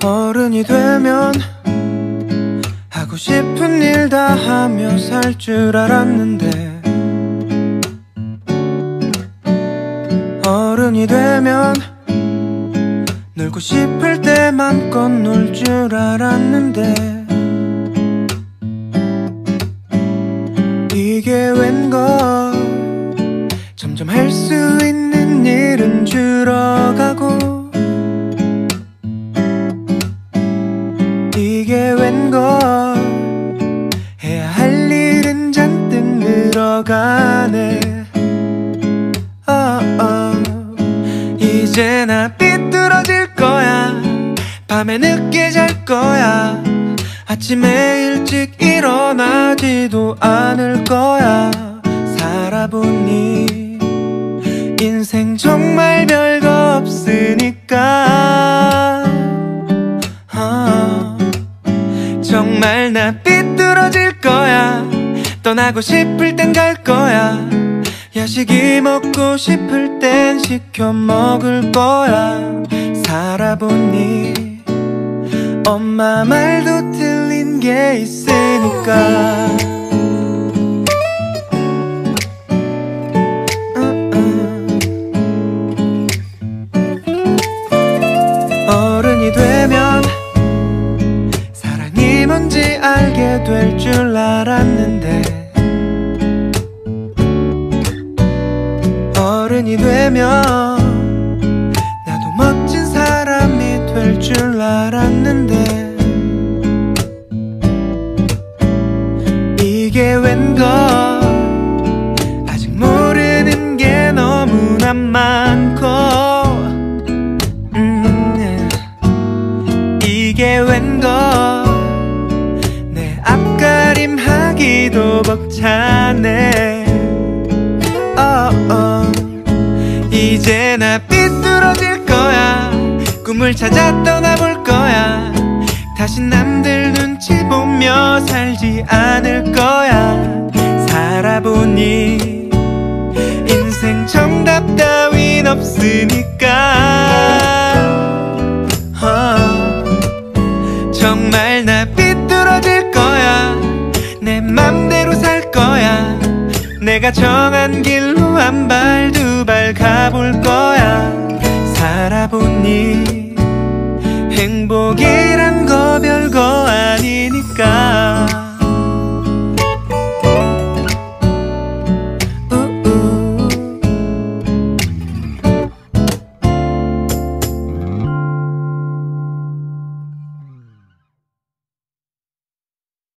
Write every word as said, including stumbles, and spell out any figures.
어른이 되면 하고 싶은 일 다 하며 살 줄 알았는데, 어른이 되면 놀고 싶을 때 맘껏 놀 줄 알았는데, 이게 웬걸 점점 할 수 있는 일은 줄어가고, 이게 웬걸 해야 할 일은 잔뜩 늘어가네. oh, oh. 이제 나 삐뚤어질 거야. 밤에 늦게 잘 거야. 아침에 일찍 일어나지도 않을 거야. 살아보니 인생 정말 별거 없으니까. 어, 정말 나 삐뚤어질 거야. 떠나고 싶을 땐 갈 거야. 야식이 먹고 싶을 땐 시켜 먹을 거야. 살아보니 엄마 말도 틀린 게 있으니까. 어른이 되면 사랑이 뭔지 알게 될 줄 알았는데, 어른이 되면 나도 멋진 사람이 될 줄 알았는데, 이게 웬걸 아직 모르는 게 너무나 많고, 음, 이게 웬걸 내 앞가림 하기도 벅차네. oh, oh. 이제 나 삐뚤어질 거야. 꿈을 찾아 떠나볼 거야. 다시 남들 눈치 보며 살지 않을 거야. 살아보니 인생 정답 따윈 없으니까. 어, 정말 나 삐뚤어질 거야. 내 맘대로 살 거야. 내가 정한 길로 안 봐.